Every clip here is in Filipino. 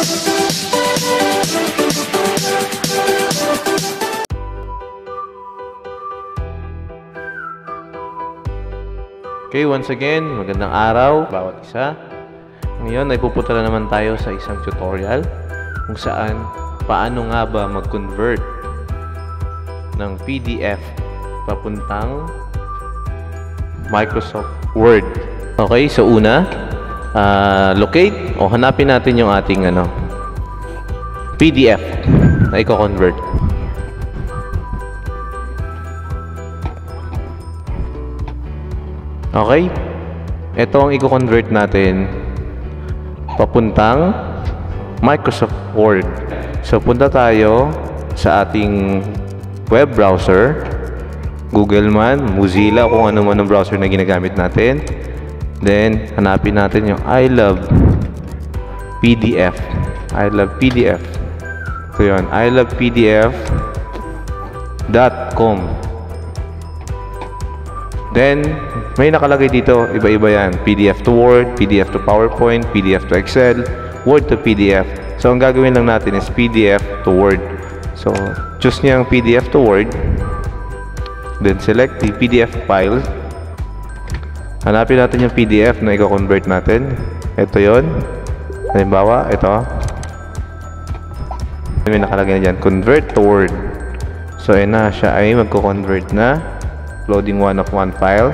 Okay, once again, magandang araw bawat isa. Ngayon ay pupunta na naman tayo sa isang tutorial kung saan paano nga ba mag-convert ng PDF papuntang Microsoft Word. Okay, so una, locate o hanapin natin yung ating PDF na i-convert. Okay, ito ang i-convert natin papuntang Microsoft Word. So, punta tayo sa ating web browser, Google man, Mozilla, kung ano man ang browser na ginagamit natin. Then, hanapin natin yung I love PDF. I love PDF. So, yun, ilovepdf.com. Then, may nakalagay dito, iba-iba yan. PDF to Word, PDF to PowerPoint, PDF to Excel, Word to PDF. So, ang gagawin lang natin is PDF to Word. So, choose niyo ang PDF to Word. Then, select the PDF file. Hanapin natin yung PDF na i-convert natin. Ito yon. Halimbawa, ito. May nakalagay na dyan, Convert to Word. So, ayun na, siya ay magko-convert na. Loading one file.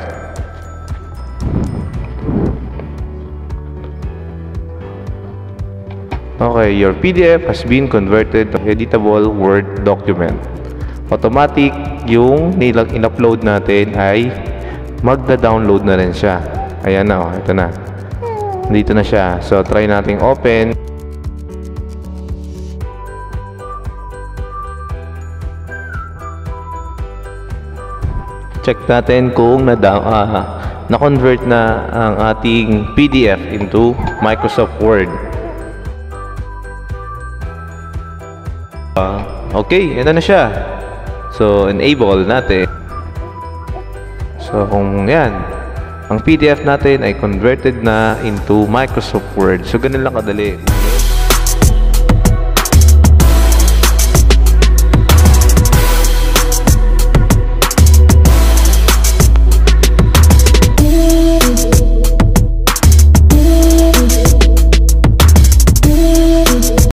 Okay, your PDF has been converted to editable Word document. Automatic yung in-upload natin ay magda-download na rin siya. Ayan na, ito na. Dito na siya. So, try nating open. Check natin kung na-convert na ang ating PDF into Microsoft Word. Okay, ito na siya. So, enable natin. So, kung yan, ang PDF natin ay converted na into Microsoft Word. So, ganun lang kadali.